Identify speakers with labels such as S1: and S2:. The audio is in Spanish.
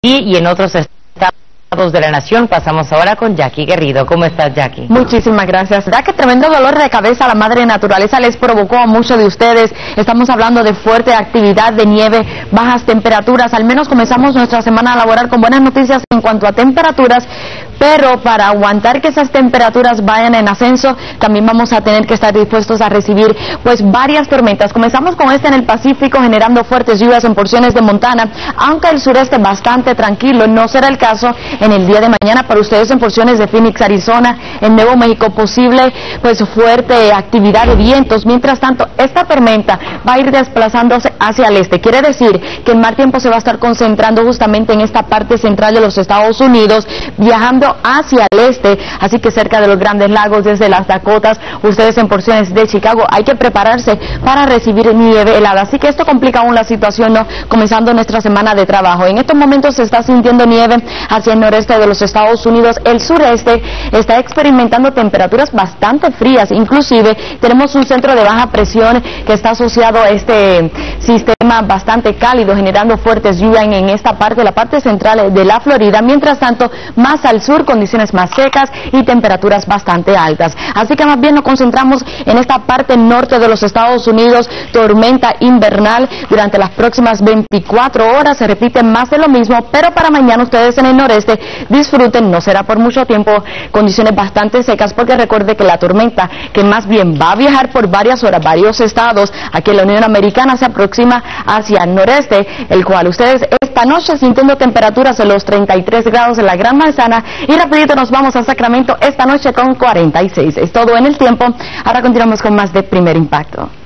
S1: y en otros estados de la nación. Pasamos ahora con Jackie Guerrido. ¿Cómo estás, Jackie?
S2: Muchísimas gracias. ¿Verdad que tremendo dolor de cabeza la madre naturaleza les provocó a muchos de ustedes? Estamos hablando de fuerte actividad de nieve, bajas temperaturas. Al menos comenzamos nuestra semana laboral con buenas noticias en cuanto a temperaturas, pero para aguantar que esas temperaturas vayan en ascenso, también vamos a tener que estar dispuestos a recibir pues varias tormentas. Comenzamos con esta en el Pacífico, generando fuertes lluvias en porciones de Montana, aunque el sureste bastante tranquilo. No será el caso en el día de mañana para ustedes en porciones de Phoenix, Arizona, en Nuevo México, posible pues fuerte actividad de vientos. Mientras tanto, esta tormenta va a ir desplazándose hacia el este. Quiere decir que el mal tiempo se va a estar concentrando justamente en esta parte central de los Estados Unidos, viajando hacia el este, así que cerca de los Grandes Lagos, desde las Dakotas, ustedes en porciones de Chicago, hay que prepararse para recibir nieve helada. Así que esto complica aún la situación, ¿no? Comenzando nuestra semana de trabajo. En estos momentos se está sintiendo nieve hacia el noreste de los Estados Unidos. El sureste está experimentando temperaturas bastante frías. Inclusive tenemos un centro de baja presión que está asociado a este sistema bastante cálido, generando fuertes lluvias en esta parte, la parte central de la Florida. Mientras tanto, más al sur, condiciones más secas y temperaturas bastante altas. Así que más bien nos concentramos en esta parte norte de los Estados Unidos, tormenta invernal durante las próximas 24 horas. Se repite más de lo mismo, pero para mañana ustedes en el noreste disfruten, no será por mucho tiempo, condiciones bastante secas, porque recuerde que la tormenta que más bien va a viajar por varias horas, varios estados aquí en la Unión Americana, se aproxima hacia el noreste, el cual ustedes esta noche sintiendo temperaturas de los 33 grados en la Gran Manzana. Y rapidito nos vamos a Sacramento esta noche con 46. Es todo en el tiempo. Ahora continuamos con más de Primer Impacto.